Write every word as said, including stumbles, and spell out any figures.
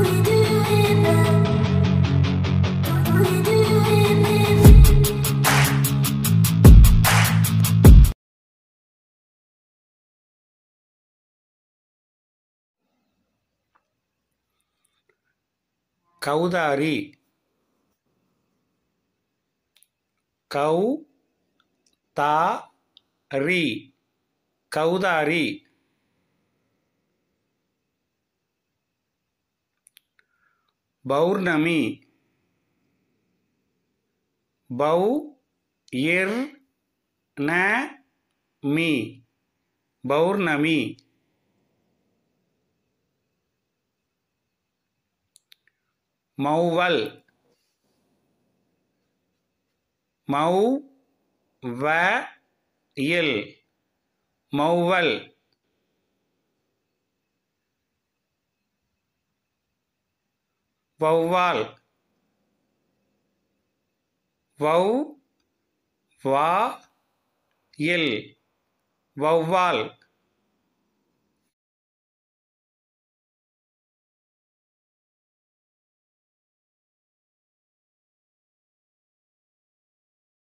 கௌதாரி கௌ தா ரி கௌதாரி. பௌர்ணமி பௌ இர் ந மி பௌர்ணமி. மௌவல் மௌ வ இல் மௌவல். வௌவால் வௌ வா இல் வௌவால்.